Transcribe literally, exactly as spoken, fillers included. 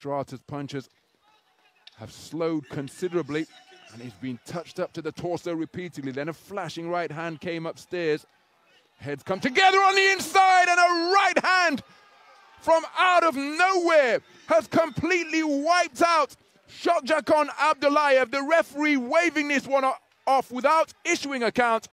Schelstraete's punches have slowed considerably, and he's been touched up to the torso repeatedly. Then a flashing right hand came upstairs. Heads come together on the inside, and a right hand from out of nowhere has completely wiped out Shohjahon Abdullaev. The referee waving this one off without issuing a count.